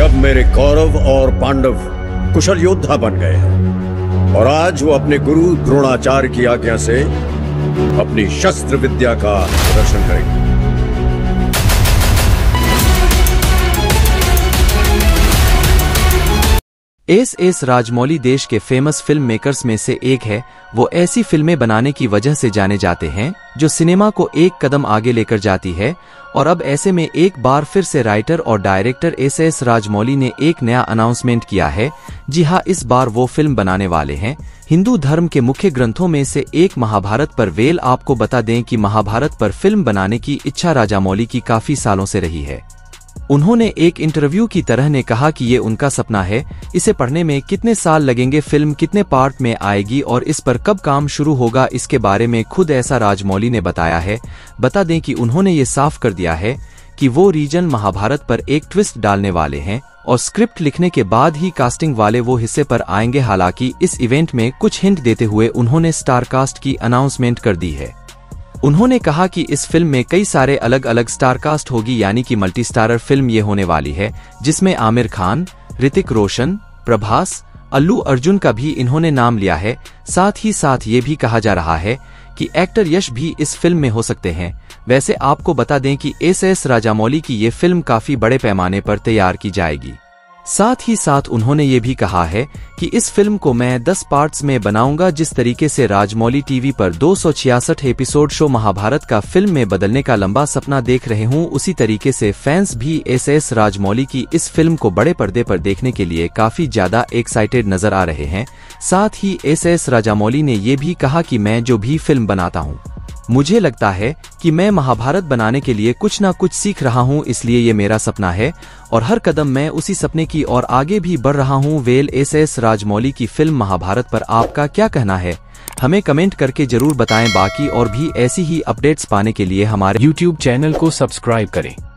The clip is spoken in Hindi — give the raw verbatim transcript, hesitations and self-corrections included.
जब मेरे कौरव और पांडव कुशल योद्धा बन गए और आज वो अपने गुरु द्रोणाचार्य की आज्ञा से अपनी शस्त्र विद्या का प्रदर्शन करेंगे। एस एस राजमौली देश के फेमस फिल्म मेकर्स में से एक है। वो ऐसी फिल्में बनाने की वजह से जाने जाते हैं जो सिनेमा को एक कदम आगे लेकर जाती है। और अब ऐसे में एक बार फिर से राइटर और डायरेक्टर एस एस राजमौली ने एक नया अनाउंसमेंट किया है। जी हाँ, इस बार वो फिल्म बनाने वाले हैं हिंदू धर्म के मुख्य ग्रंथों में से एक महाभारत पर। वेल आपको बता दें कि महाभारत पर फिल्म बनाने की इच्छा राजामौली की काफी सालों से रही है। उन्होंने एक इंटरव्यू की तरह ने कहा कि ये उनका सपना है। इसे पढ़ने में कितने साल लगेंगे, फिल्म कितने पार्ट में आएगी और इस पर कब काम शुरू होगा, इसके बारे में खुद ऐसा राजमौली ने बताया है। बता दें कि उन्होंने ये साफ कर दिया है कि वो रीजन महाभारत पर एक ट्विस्ट डालने वाले हैं और स्क्रिप्ट लिखने के बाद ही कास्टिंग वाले वो हिस्से पर आएंगे। हालांकि इस इवेंट में कुछ हिंट देते हुए उन्होंने स्टार कास्ट की अनाउंसमेंट कर दी है। उन्होंने कहा कि इस फिल्म में कई सारे अलग अलग स्टार कास्ट होगी, यानी कि मल्टी स्टारर फिल्म ये होने वाली है, जिसमें आमिर खान, ऋतिक रोशन, प्रभास, अल्लू अर्जुन का भी इन्होंने नाम लिया है। साथ ही साथ ये भी कहा जा रहा है कि एक्टर यश भी इस फिल्म में हो सकते हैं। वैसे आपको बता दें कि एस एस राजामौली की ये फिल्म काफी बड़े पैमाने पर तैयार की जाएगी। साथ ही साथ उन्होंने ये भी कहा है कि इस फिल्म को मैं दस पार्ट्स में बनाऊंगा। जिस तरीके से राजमौली टीवी पर दो सौ छियासठ एपिसोड शो महाभारत का फिल्म में बदलने का लंबा सपना देख रहे हूं, उसी तरीके से फैंस भी एस एस राजमौली की इस फिल्म को बड़े पर्दे पर देखने के लिए काफी ज्यादा एक्साइटेड नजर आ रहे हैं। साथ ही एस एस राजामौली ने ये भी कहा कि मैं जो भी फिल्म बनाता हूँ, मुझे लगता है कि मैं महाभारत बनाने के लिए कुछ ना कुछ सीख रहा हूं, इसलिए ये मेरा सपना है और हर कदम मैं उसी सपने की ओर आगे भी बढ़ रहा हूं। वेल एस एस राजमौली की फिल्म महाभारत पर आपका क्या कहना है, हमें कमेंट करके जरूर बताएं। बाकी और भी ऐसी ही अपडेट्स पाने के लिए हमारे यूट्यूब चैनल को सब्सक्राइब करें।